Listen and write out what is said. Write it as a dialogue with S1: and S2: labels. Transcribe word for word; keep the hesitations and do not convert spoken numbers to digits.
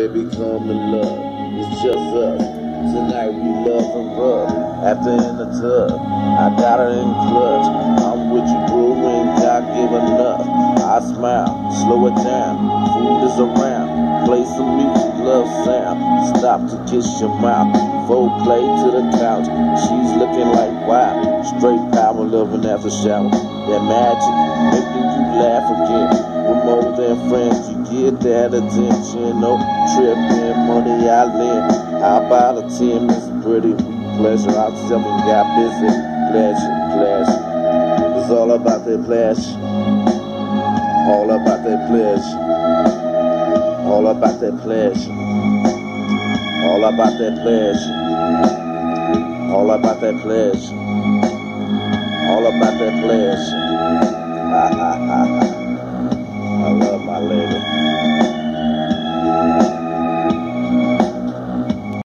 S1: baby, come and love. It's just us. Tonight we love and rub. After in the tub, I got her in clutch. I'm with you, bro, ain't got give enough. I smile, slow it down. Food is around. Play some music, love sound. Stop to kiss your mouth. Full play to the couch. She's looking like wow. Straight power, loving after shower. That magic making you laugh again. We're more than friends. You get that attention. No tripping, money I lend. How about a ten? It's pretty pleasure. I'll tell me got busy. Pleasure, pleasure. It's all about that pleasure. All about that pleasure. All about that pleasure. All about that pleasure. All about that pleasure. All about that pleasure. Ha ha ha ha.